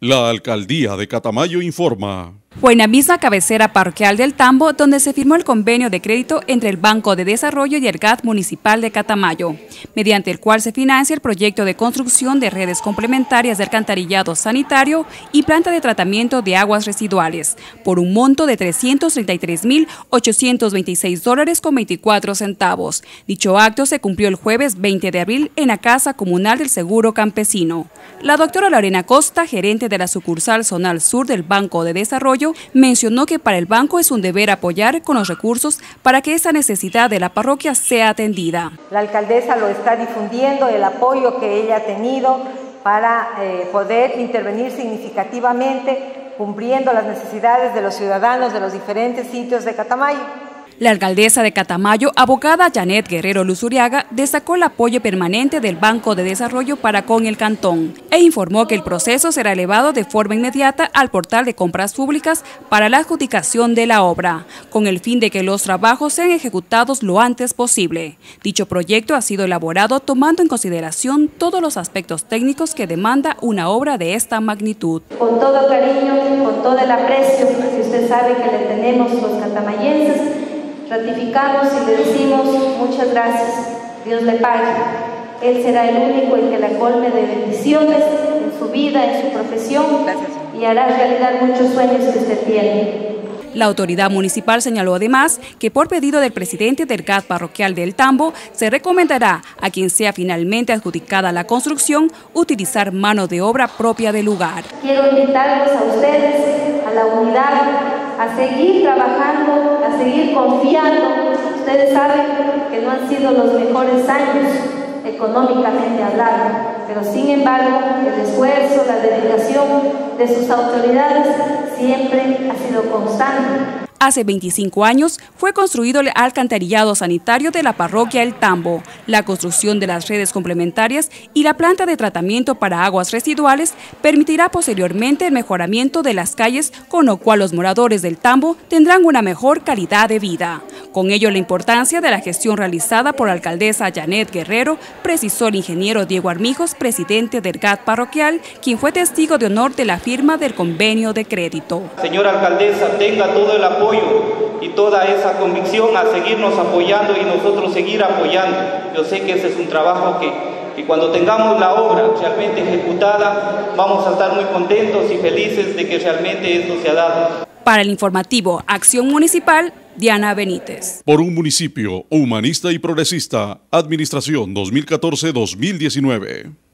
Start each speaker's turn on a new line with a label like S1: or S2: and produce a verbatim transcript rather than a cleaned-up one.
S1: La Alcaldía de Catamayo informa.
S2: Fue en la misma cabecera parroquial del Tambo donde se firmó el convenio de crédito entre el Banco de Desarrollo y el G A T Municipal de Catamayo, mediante el cual se financia el proyecto de construcción de redes complementarias de alcantarillado sanitario y planta de tratamiento de aguas residuales, por un monto de trescientos treinta y tres mil ochocientos veintiséis dólares con veinticuatro centavos. Dicho acto se cumplió el jueves veinte de abril en la Casa Comunal del Seguro Campesino. La doctora Lorena Costa, gerente de la sucursal zonal sur del Banco de Desarrollo, mencionó que para el banco es un deber apoyar con los recursos para que esa necesidad de la parroquia sea atendida.
S3: La alcaldesa lo está difundiendo, el apoyo que ella ha tenido para eh, poder intervenir significativamente cumpliendo las necesidades de los ciudadanos de los diferentes sitios de Catamayo.
S2: La alcaldesa de Catamayo, abogada Janet Guerrero Luzuriaga, destacó el apoyo permanente del Banco de Desarrollo para con el cantón e informó que el proceso será elevado de forma inmediata al portal de compras públicas para la adjudicación de la obra, con el fin de que los trabajos sean ejecutados lo antes posible. Dicho proyecto ha sido elaborado tomando en consideración todos los aspectos técnicos que demanda una obra de esta magnitud.
S4: Con todo cariño, con todo el aprecio que usted sabe que le tenemos los catamayenses, ratificamos y le decimos muchas gracias, Dios le pague. Él será el único en que la colme de bendiciones en su vida, en su profesión, y hará realidad muchos sueños que usted tiene.
S2: La autoridad municipal señaló además que por pedido del presidente del G A T parroquial del Tambo se recomendará a quien sea finalmente adjudicada la construcción utilizar mano de obra propia del lugar.
S4: Quiero invitarlos a ustedes, a la unidad, a seguir trabajando, a seguir confiando. Ustedes saben que no han sido los mejores años económicamente hablando, pero sin embargo el esfuerzo, la dedicación de sus autoridades siempre ha sido constante.
S2: Hace veinticinco años fue construido el alcantarillado sanitario de la parroquia El Tambo, la construcción de las redes complementarias y la planta de tratamiento para aguas residuales permitirá posteriormente el mejoramiento de las calles, con lo cual los moradores del Tambo tendrán una mejor calidad de vida. Con ello, la importancia de la gestión realizada por la alcaldesa Janet Guerrero, precisó el ingeniero Diego Armijos, presidente del G A T parroquial, quien fue testigo de honor de la firma del convenio de crédito.
S5: Señora alcaldesa, tenga todo el apoyo y toda esa convicción a seguirnos apoyando y nosotros seguir apoyando. Yo sé que ese es un trabajo que, que cuando tengamos la obra realmente ejecutada vamos a estar muy contentos y felices de que realmente esto se ha dado.
S2: Para el informativo Acción Municipal, Diana Benítez.
S1: Por un municipio humanista y progresista, Administración dos mil catorce a dos mil diecinueve.